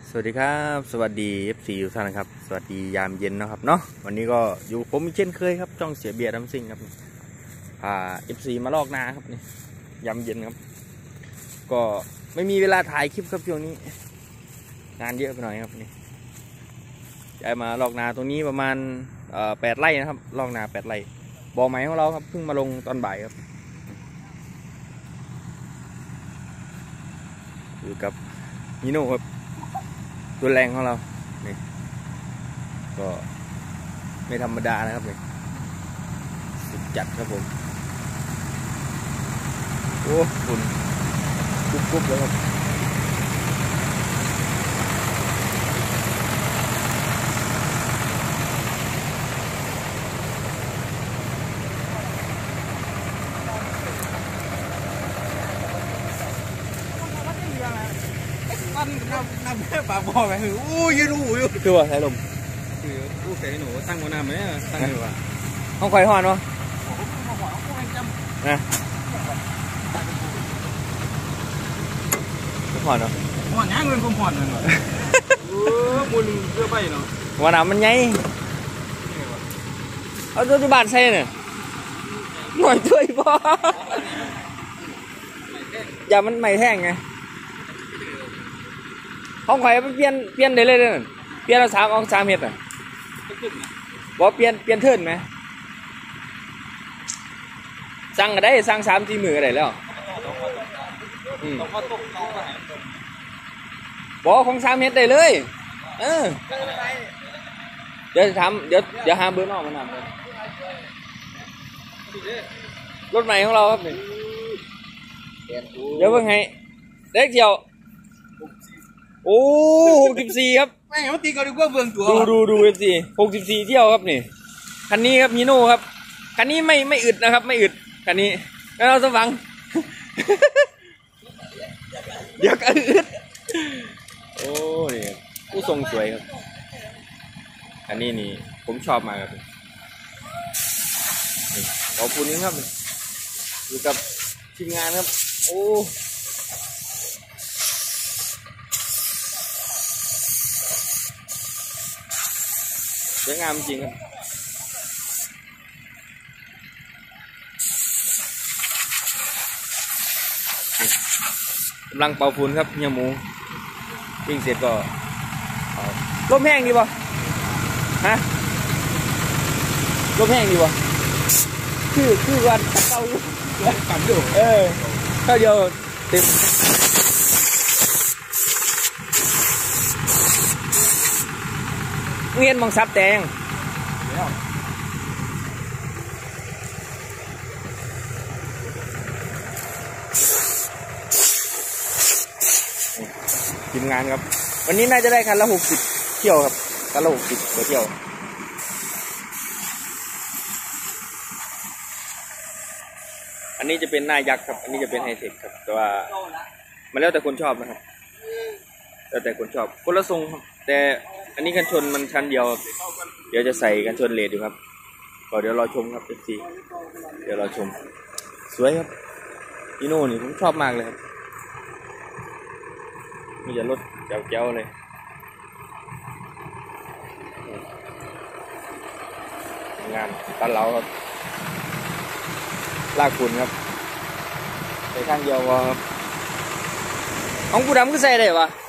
สวัสดีครับสวัสดี FC ทุกท่านครับสวัสดียามเย็นนะครับเนาะวันนี้ก็อยู่ผมเช่นเคยครับจ้องเสียเบียร์น้ำซิ่งครับพา FC มาลอกนาครับนี่ยามเย็นครับก็ไม่มีเวลาถ่ายคลิปครับช่วงนี้งานเยอะไปหน่อยครับนี่ย้ายมาลอกนาตรงนี้ประมาณ8 ไร่นะครับลอกนา8 ไร่บ่อไม้ของเราครับเพิ่งมาลงตอนบ่ายครับอยู่กับมิโน่ครับตัวแรงของเรานี่ก็ไม่ธรรมดานะครับนี่สุดจัดครับผมโอ้ฝุ่นกุ๊บเลยครับน้ำแม่ปากบ่อไปหืออู้ยืนอู้อยู่คือว่าสายลมคืออู้ใส่หนูตั้งบนน้ำไหมตั้งอยู่ว่ะห้องไฟหอนวะนะหอนเนาะหอนย่างเงินผมหอนเลยมูลเพื่อไปเนาะวันน้ำมันไงเอาตัวที่บ้านใส่เนี่ยหน่อยช่วยพออย่ามันไม่แท่งไงห้องไฟมันเปลี่ยนได้เลยเนี่ยเปลี่ยนเอา3 เมตรอ่ะบอกเปลี่ยนเทิร์นไหมสั่งก็ได้สั่ง3-4 มือก็ได้แล้วบอกของ3 เมตรได้เลยเดี๋ยวทำเดี๋ยวหาเบอร์นอกมาหน่อยรถใหม่ของเราครับเดี๋ยวเพิ่งให้เด็กเที่ยวโอ้64ครับแม่งมันตีกันดีกว่าเบื้องตัวดู64เที่ยวครับนี่คันนี้ครับฮีโน่ครับคันนี้ไม่อึดนะครับไม่อึดคันนี้แล้วเราสว่างเดี๋ยวก็อึดโอ้ยผู้ทรงสวยครับอันนี้นี่ผมชอบมากครับขอบคุณครับอยู่กับทีมงานครับโอ้สวยงามจริงครับกำลังเป่าฝุ่นครับเฮียหมูวิ่งเสร็จก็ลมแห้งดีป่ะฮะลมแห้งดีป่ะคือวันเต้าอยู่ปั่นอยู่เข้าเดียวเต็มเงียนมองซับแดงทีมงานครับวันนี้น่าจะได้คันละ60 เที่ยวครับคันละ60 เที่ยวอันนี้จะเป็นหน้ายักษ์ครับอันนี้จะเป็นไฮเทคครับแต่ว่ามันแล้วแต่คนชอบนะครับแล้วแต่คนชอบคนละทรงครับแต่อันนี้กันชนมันชั้นเดียวเดี๋ยวจะใส่กันชนเลดอยู่ครับก็เดี๋ยวรอชมครับ FC เดี๋ยวรอชมสวยครับอีโน่นี่ผมชอบมากเลยครับมีแต่รถเจ๋วๆเลยงานตันเหลาครับลากฝุ่นครับใส่ข้างเดียวครับของกูดำก็ใส่ได้ปะ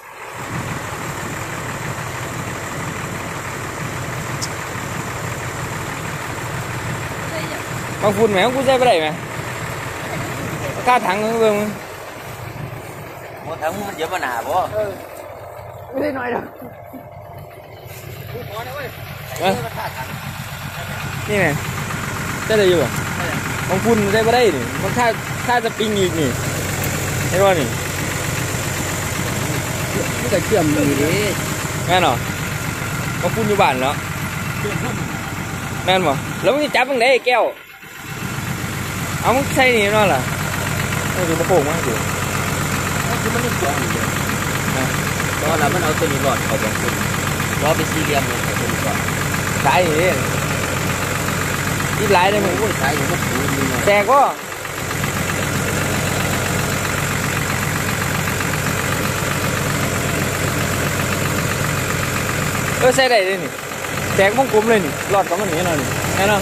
บางฝุ่นไหมของกูใส่ไปได้ไหมค่าถังเบิ่งหมดทั้งมันเยอะมาหนาบ่ไม่ได้หน่อยหรอกนี่ไงได้เลยอยู่อ่ะบางฝุ่นใส่ไปได้นี่มันค่าจะปิงอีกนี่เห็นว่านี่นี่ก็เชื่อมดีดิแม่นเหรอเขาพูดอยู่บ้านแล้วแม่นบ่แล้วมึงจะจับมึงได้แก้วเอามึงใช่นี่นั่นเหรอไม่ดูมาโป่งมากอยู่คือมันไม่เกี่ยวเลยตอนนั้นมันเอาตัวนี้หลอดเขาบอกคุณล้อไปสี่เหลี่ยมเลยเขาตัวนี้ก่อนสายนี่อีหลายเลยมึงสายอย่างนั้นแตกก็ใส่ได้เลยนี่แตกวงกลมเลยนี่รอดกับมันนี้หน่อยนี่แน่นอน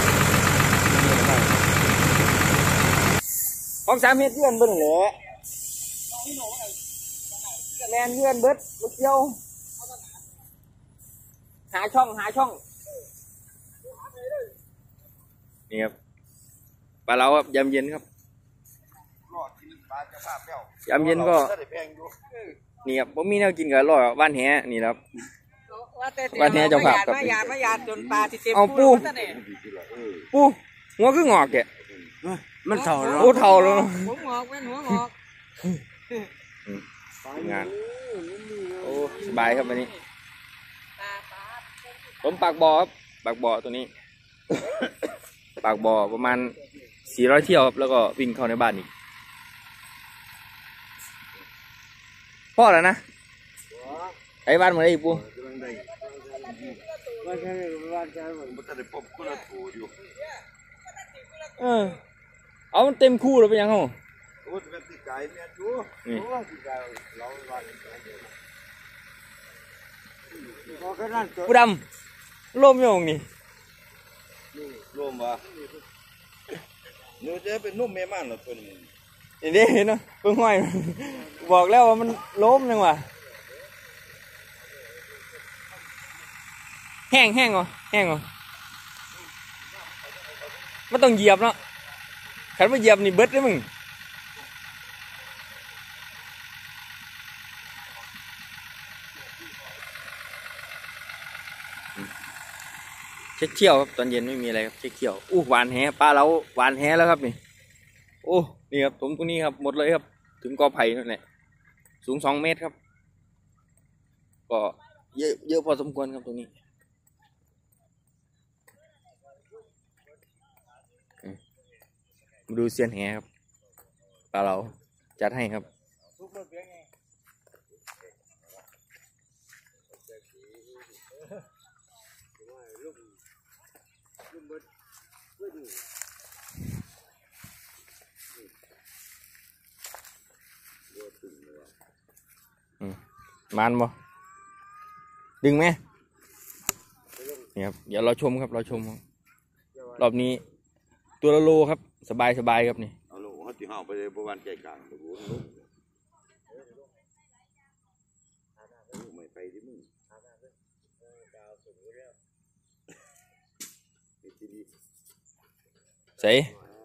ของ3 เมตรเยื่อนเบิ้ลเหลือแลนเยื่อนเบิ้ลลูกเดียวหาช่องนี่ครับปลาเราครับยำเย็นครับยำเย็นก็นี่ครับผมมีแนวกินกับอร่อยว่านแหนี่ครับว่านแหเจ้าภาพครับมายาจนปลาที่เต็มเอาปูหัวคืองอกแกมันเท่าแล้วโอ้เท่าแล้วหัวงอกเป็นหัวงอกงานโอ้สบายครับวันนี้ผมปากบ่อครับปากบ่อตัวนี้ ปากบ่อประมาณ400 เที่ยวครับแล้วก็วิ่งเข้าในบ้านอีกพ่อแล้วนะไอ้บ้านมาได้อีกปูเอามันเต็มคู่แล้วเป็นยังไงผู้ดำร่มอยู่นี่ร่มวะเนื้อจะเป็นนุ่มแม่ม่านหรอตัวนี้นี่เห็นเนาะเพิ่งห้อยบอกแล้วว่ามันล้มยังวะแห้งเหรอไม่ต้องเหยียบเนาะขันมาเหยียบนี่เบิดเลยมึงเช็คเที่ยวครับตอนเย็นไม่มีอะไรครับเช็คเที่ยวหวานแหปลาเราหวานแหแล้วครับนี่นี่ครับผมตรงนี้ครับหมดเลยครับถึงกอไผ่นั่นแหละสูง2 เมตรครับก็เยอะพอสมควรครับตรงนี้มาดูเซียนแหครับปลาเราจัดให้ครับมันบ่ดึงไหมนี่ครับเดี๋ยวเราชมครับรอบนี้ตัวละโลครับสบายครับนี่เอาลูกเขาตีห่อไปเลยประมาณใจกลางไม่ไปที่มึงใส่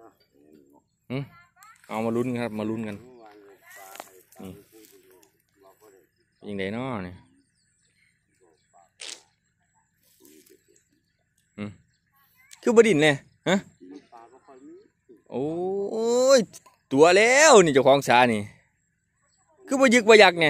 เอามาลุ้นครับกันนี่ยังไงเนาะนี่คือบดินเลยฮะโอ้ยตัวแล้วนี่เจ้าของสานี่คือบยึกบยักเนี่ย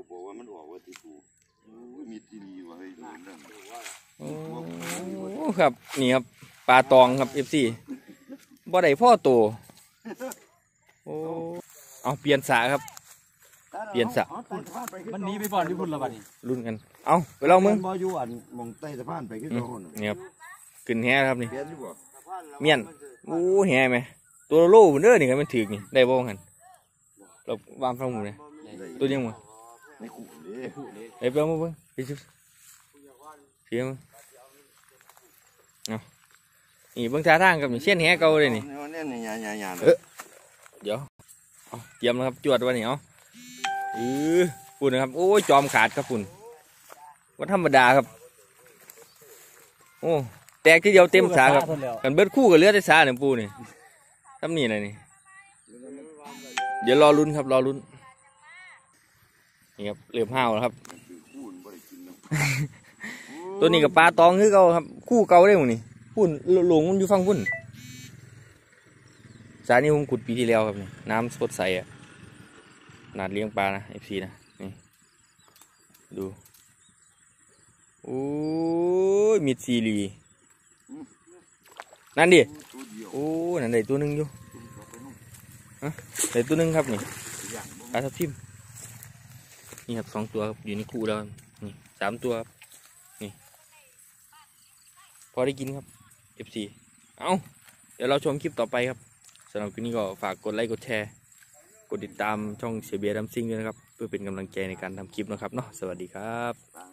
โอ้ครับนี่ครับปลาตองครับ FC บ่ได้พ่อโตโอ้เอาเปลี่ยนสาครับเปลี่ยนสะมันนี้ไปบอลที่พุ่นละบัดนี้รุ่นกันเอาไปลองมึงบอยูอันมองใต้สะพานไปขึ้นต้นเนี่ยครับขึ้นแห่ครับนี่เมียนโอ้แห่ไหมตัวโล่เด้อนี่ครับมันถือนี่ได้บ้างกันเราวางฟังหมูเลยตัวยังมั้งไอ้เปล่ามึงไปชุบเสียมึงเอานี่เบื้องท่าทางกับนี่เช่นแห่เก่าเลยนี่เดี๋ยวเตรียมนะครับจวดวันนี้เอาปุ่นนะครับโอ้ยจอมขาดครับปุ่นว่าธรรมดาครับโอ้แตกทีเดียวเต็มสาครับกันเบิดคู่กับเลือดได้สาเนี่ยปูนี่ทำนี่อะไรนี่เดี๋ยวรอลุ้นครับนี่ครับเหลือบห้าวครับตัวนี้กับปลาตองคือเก่าครับคู่เก่าได้หมดนี่ปุ่นหลงมันอยู่ฝั่งปุ่นสานี่ผมขุดปีที่แล้วครับนี่น้ำสดใสอ่ะนาดเลี้ยงปลานะ FC นะนี่ดูโอ้ยมิดซีรีนั่นดิโอ้นั่นได้ตัวนึงอยู่ได้ตัวนึงครับนี่ปลาทับทิมนี่ครับ2 ตัวครับอยู่ในคู่แล้วนี่3 ตัวครับนี่พอได้กินครับ FC เอาเดี๋ยวเราชมคลิปต่อไปครับสำหรับคลิปนี้ก็ฝากกดไลค์กดแชร์กดติดตามช่องเสียเบียร์ดัมซิ่งด้วยนะครับเพื่อเป็นกำลังใจในการทำคลิปนะครับเนาะสวัสดีครับ